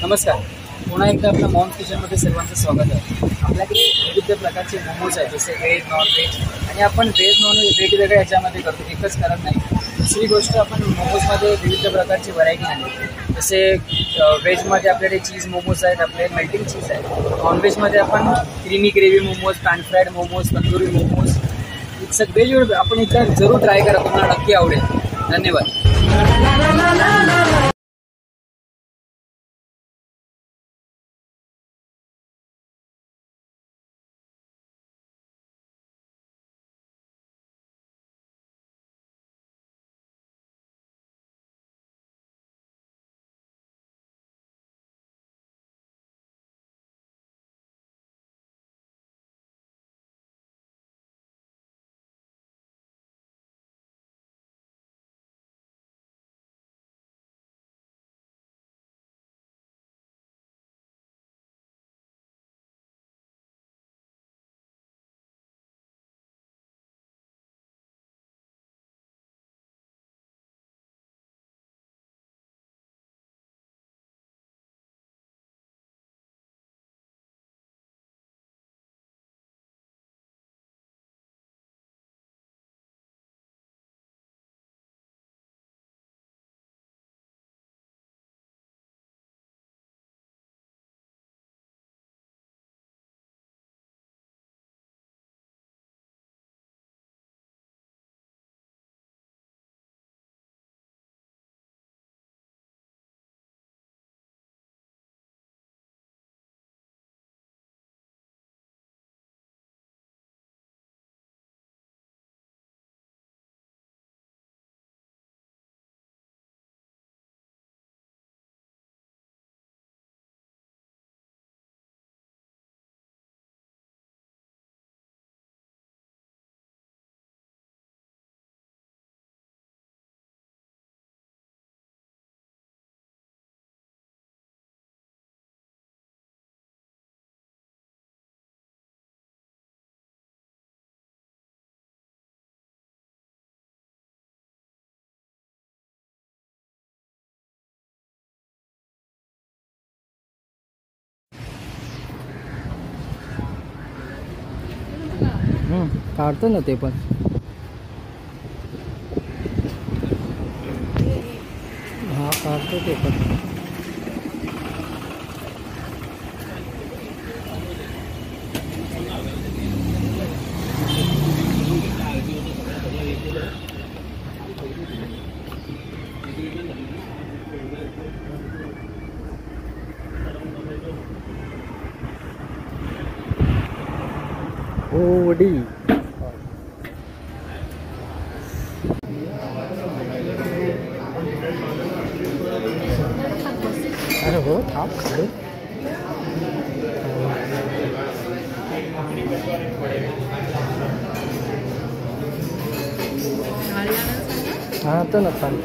नमस्कार. पुन्हा एकदा आपल्या मॉम्स किचनमध्ये सर्वांचं स्वागत आहे. आपल्याकडे विविध प्रकारचे मोमोज आहेत, जसे व्हेज, नॉनव्हेज. आणि आपण व्हेज नॉनव्हेज वेगवेगळ्या ह्याच्यामध्ये करतो, एकच करत नाही. दुसरी गोष्ट, आपण मोमोजमध्ये विविध प्रकारची व्हरायटी आणली. जसे व्हेजमध्ये आपल्याकडे चीज मोमोज आहेत, आपले मेल्टिंग चीज आहे. नॉनव्हेजमध्ये आपण creamy gravy momos, pan fried momos, tandoori momos, सगळे आपण इथं जरूर ट्राय करा, तुम्हाला नक्की आवडेल. धन्यवाद. काढतो ना ते पण. हा, काढतो ते पण. ओडी अरे हो, थांब खाली. हा, तर ना चालेल.